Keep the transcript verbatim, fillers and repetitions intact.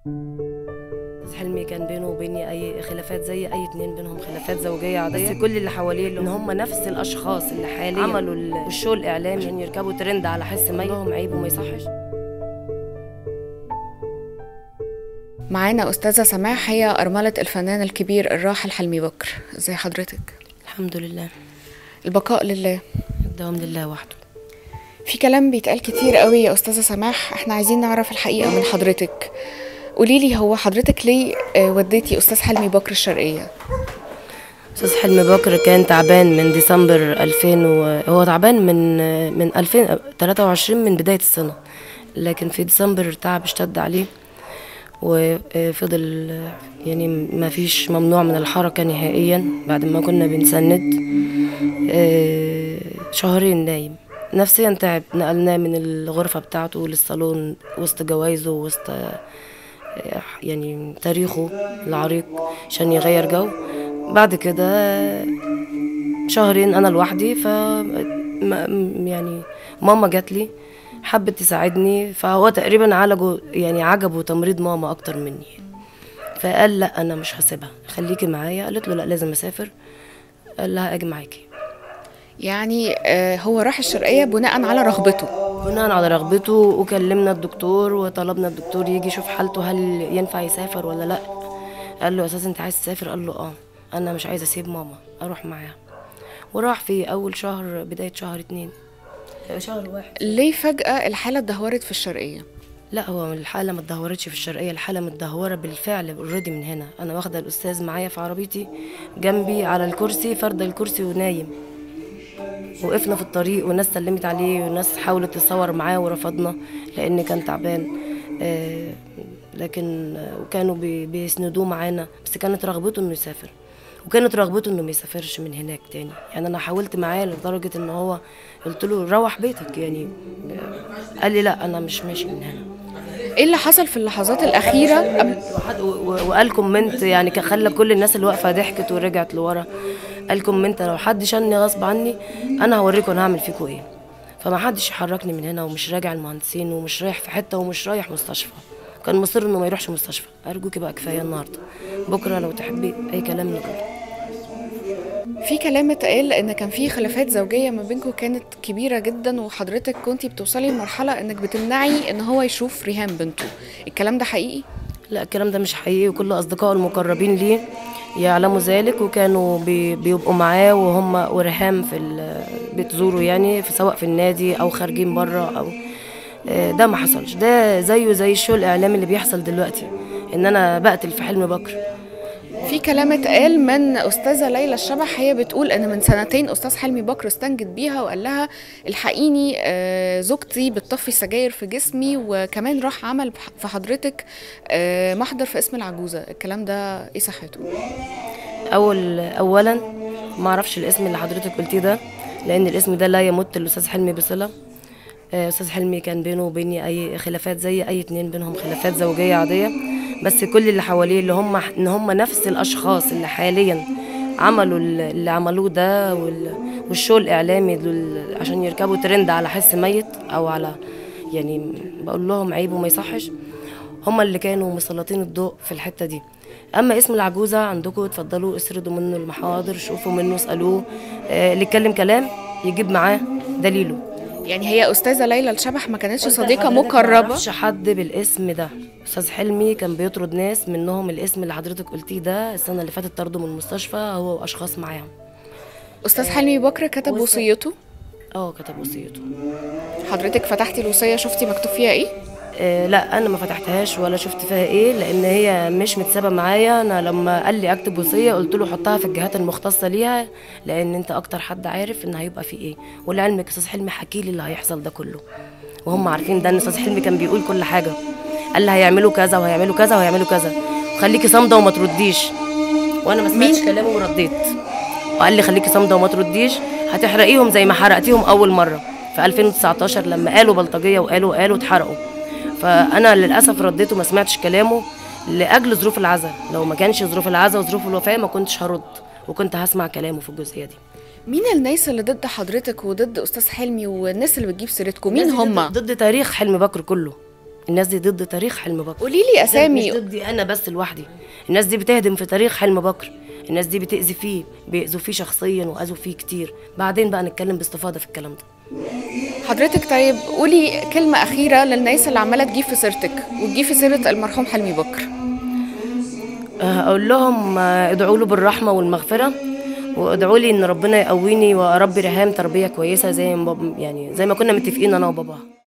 حلمي كان بينه وبيني اي خلافات زي اي اتنين بينهم خلافات زوجيه عاديه، بس كل اللي حواليه ان هم نفس الاشخاص اللي حاليا عملوا الشو الاعلامي عشان يركبوا ترند على حس ميت، لهم عيب وما يصحش. معانا أستاذة سماح، هي أرملة الفنان الكبير الراحل حلمي بكر. ازي حضرتك؟ الحمد لله. البقاء لله. الدوام لله وحده. في كلام بيتقال كتير قوي يا أستاذة سماح، احنا عايزين نعرف الحقيقة من حضرتك. قوليلي، هو حضرتك ليه وديتي أستاذ حلمي بكر الشرقية؟ أستاذ حلمي بكر كان تعبان من ديسمبر ألفين و... هو تعبان من من ألفين وتلاتة وعشرين من بداية السنة، لكن في ديسمبر تعب اشتد عليه وفضل يعني ما فيش، ممنوع من الحركة نهائيا بعد ما كنا بنسند شهرين نايم. نفسيا تعب، نقلناه من الغرفة بتاعته للصالون وسط جوايزه وسط يعني تاريخه العريق عشان يغير جو. بعد كده شهرين انا لوحدي، ف يعني ماما جات لي حبت تساعدني، فهو تقريبا عالجه يعني عجبه تمريض ماما اكتر مني، فقال لا انا مش هسيبها، خليكي معايا. قالت له لا لازم اسافر، قال لها اجي معاكي. يعني هو راح الشرقية بناء على رغبته؟ بناء على رغبته، وكلمنا الدكتور وطلبنا الدكتور يجي يشوف حالته هل ينفع يسافر ولا لا. قال له يا استاذ انت عايز تسافر؟ قال له اه انا مش عايزه اسيب ماما، اروح معاها. وراح في اول شهر، بدايه شهر اتنين، شهر واحد. ليه فجأة الحالة اتدهورت في الشرقية؟ لا هو الحاله ما اتدهورتش في الشرقيه، الحاله متدهوره بالفعل اوريدي من هنا. انا واخده الاستاذ معايا في عربيتي جنبي على الكرسي، فرده الكرسي ونايم. وقفنا في الطريق والناس سلمت عليه والناس حاولت تصور معاه ورفضنا لان كان تعبان، آه لكن وكانوا بيسندوه معانا، بس كانت رغبته انه يسافر، وكانت رغبته انه ما يسافرش من هناك تاني. يعني انا حاولت معاه لدرجه ان هو قلت له روح بيتك، يعني قال لي لا انا مش ماشي من هنا. ايه اللي حصل في اللحظات الاخيره قبل؟ وقال كومنت يعني خلى كل الناس اللي واقفه ضحكت ورجعت لورا. قال كومنت لو حد شالني غصب عني انا هوريكم انا هعمل فيكم ايه. فما حدش يحركني من هنا، ومش راجع المهندسين، ومش رايح في حته، ومش رايح مستشفى. كان مصر انه ما يروحش مستشفى. ارجوكي بقى كفايه النهارده، بكره لو تحبي اي كلام نقوله. في كلام اتقال ان كان في خلافات زوجيه ما بينكم كانت كبيره جدا، وحضرتك كنتي بتوصلي لمرحله انك بتمنعي ان هو يشوف ريهام بنته. الكلام ده حقيقي؟ لا الكلام ده مش حقيقي، وكل اصدقائه المقربين ليه يعلموا ذلك، وكانوا بي بيبقوا معاه وهم وريهام في بتزوروا يعني في سواء في النادي او خارجين بره. او ده ما حصلش، ده زيه زي الشو الاعلامي اللي بيحصل دلوقتي ان انا بقتل في حلمي بكر. في كلام اتقال من استاذه ليلى الشبح، هي بتقول ان من سنتين استاذ حلمي بكر استنجد بيها وقال لها الحقيني زوجتي بتطفي سجاير في جسمي، وكمان راح عمل في حضرتك محضر في اسم العجوزه. الكلام ده ايه صحته؟ اول اولا ما اعرفش الاسم اللي حضرتك قلتيه ده، لان الاسم ده لا يمت الاستاذ حلمي بصله. استاذ حلمي كان بينه وبيني اي خلافات زي اي اتنين بينهم خلافات زوجيه عاديه، بس كل اللي حواليه اللي هم ان هم نفس الاشخاص اللي حاليا عملوا اللي عملوه ده والشو الاعلامي عشان يركبوا ترند على حس ميت او على يعني بقول لهم عيب وما يصحش، هم اللي كانوا مسلطين الضوء في الحته دي. اما اسم العجوزه عندكم اتفضلوا اسردوا منه المحاضر، شوفوا منه، اسالوه، اللي يتكلم كلام يجيب معاه دليله. يعني هي استاذه ليلى الشبح ما كانتش صديقه مقربه؟ ما اعرفش حد بالاسم ده. استاذ حلمي كان بيطرد ناس، منهم الاسم اللي حضرتك قلتيه ده. السنه اللي فاتت طرده من المستشفى هو واشخاص معاهم. استاذ حلمي بكر كتب وصيته؟ اه كتب وصيته. حضرتك فتحتي الوصيه شفتي مكتوب فيها ايه؟ آه لا انا ما فتحتهاش ولا شفت فيها ايه، لان هي مش متسابه معايا. انا لما قال لي اكتب وصيه قلت له حطها في الجهات المختصه ليها، لان انت اكتر حد عارف ان هيبقى في ايه. ولعلمك استاذ حلمي حكي لي اللي هيحصل ده كله، وهم عارفين ده ان استاذ حلمي كان بيقول كل حاجه. قال لي هيعملوا كذا وهيعملوا كذا وهيعملوا كذا، خليكي صامده وما ترديش. وانا ما سمعتش كلامه ورديت، وقال لي خليكي صامده وما ترديش، هتحرقيهم زي ما حرقتيهم اول مره في ألفين وتسعتاشر لما قالوا بلطجيه وقالوا قالوا اتحرقوا. فانا للاسف رديت وما سمعتش كلامه لاجل ظروف العزاء. لو ما كانش ظروف العزاء وظروف الوفاه ما كنتش هرد، وكنت هسمع كلامه في الجزئيه دي. مين الناس اللي ضد حضرتك وضد استاذ حلمي والناس اللي بتجيب سيرتكم؟ مين هم؟ ضد تاريخ حلمي بكر كله، الناس دي ضد تاريخ حلمي بكر. قولي لي اسامي. مش ضدي انا بس لوحدي، الناس دي بتهدم في تاريخ حلمي بكر، الناس دي بتأذي فيه، بيأذوا فيه شخصيا وأذوا فيه كتير. بعدين بقى نتكلم باستفاضة في الكلام ده. حضرتك طيب قولي كلمة أخيرة للناس اللي عمالة تجيب في سيرتك وتجيب في سيرة المرحوم حلمي بكر. أقول لهم ادعوا له بالرحمة والمغفرة، وادعوا لي إن ربنا يقويني وأربي ريهام تربية كويسة زي ما يعني زي ما كنا متفقين أنا وباباها.